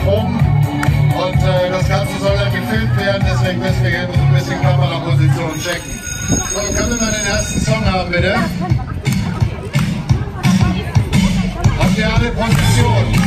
proben und das Ganze soll dann gefilmt werden, deswegen müssen wir ein bisschen Kameraposition checken. So, können wir mal den ersten Song haben, bitte? Habt ihr alle Position?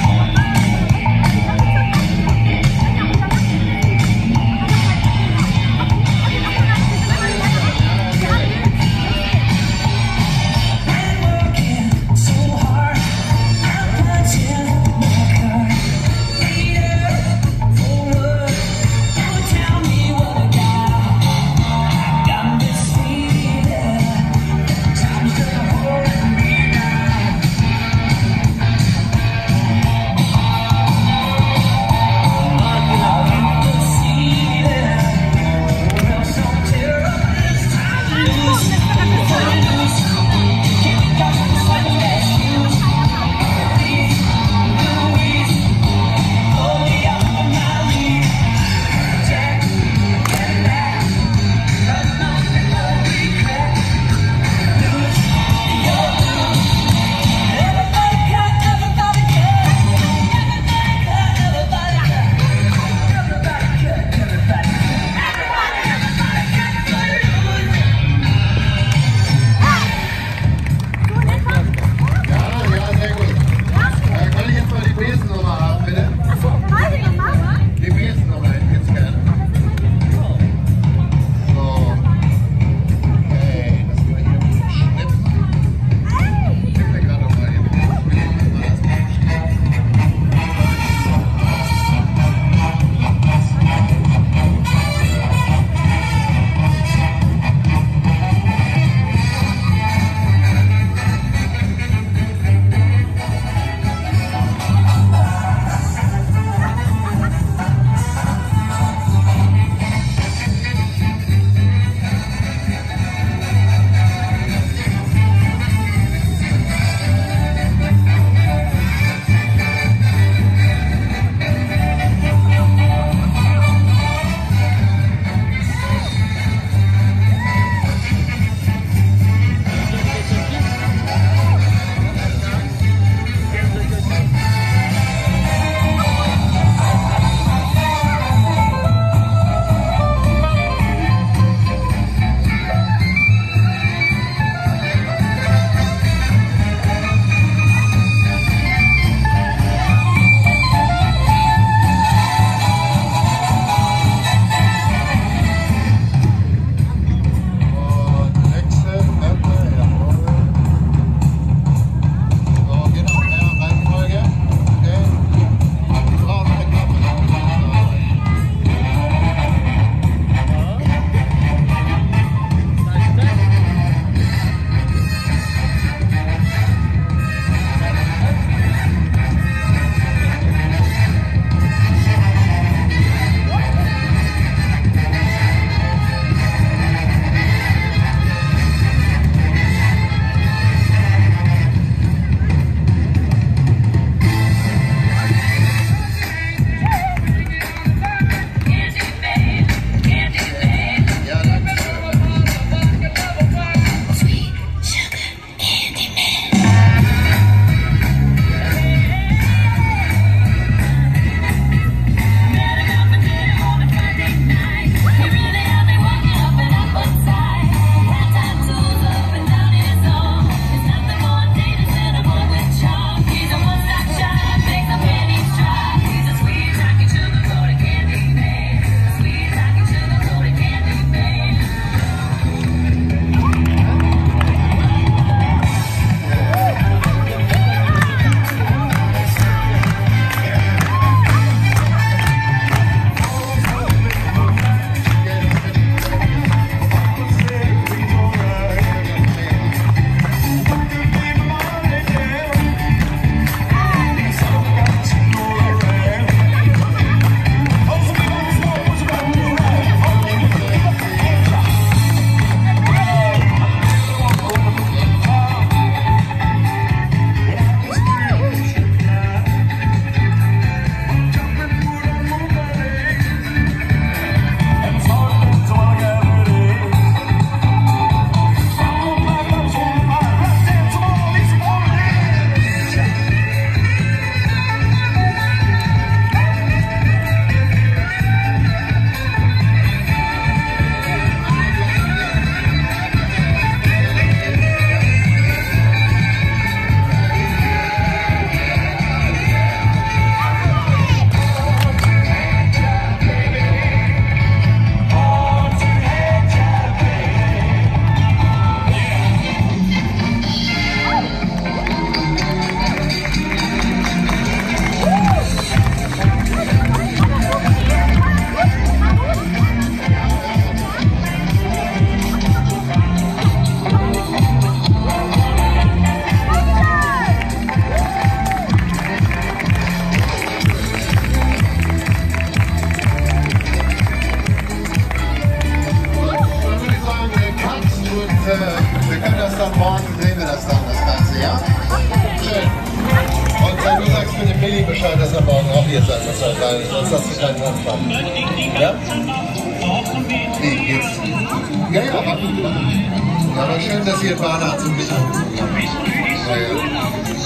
können das dann morgen, drehen wir das dann, das Ganze, ja? Schön. Und du sagst bitte Billy Bescheid, dass er morgen auch hier sein muss, weil sonst hast du keinen Anfang. Ja? Nee, jetzt. Ja, ja, ja, aber schön, dass ihr Bahnarzt und mich anrufen. Ja, ja.